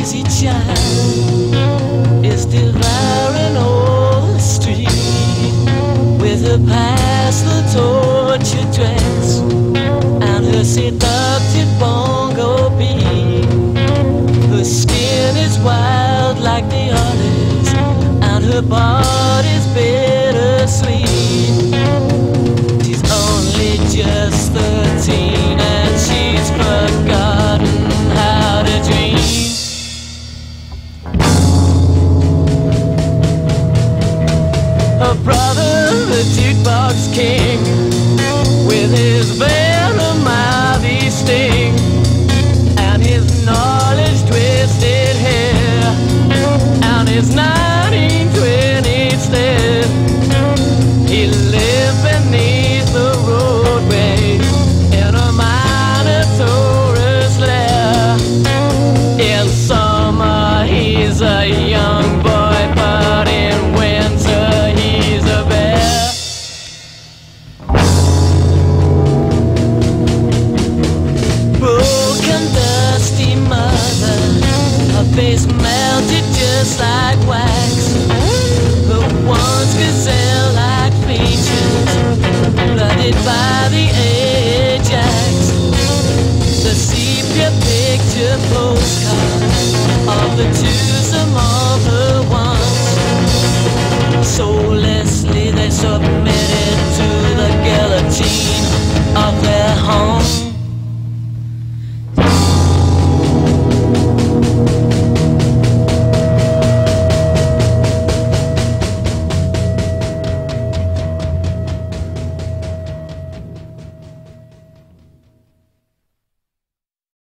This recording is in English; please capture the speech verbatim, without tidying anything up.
crazy child is devouring all the street with her past the tortured dress and her seductive bongo beat. Her skin is wild like the artist and her body's bittersweet. She's only just thirteen.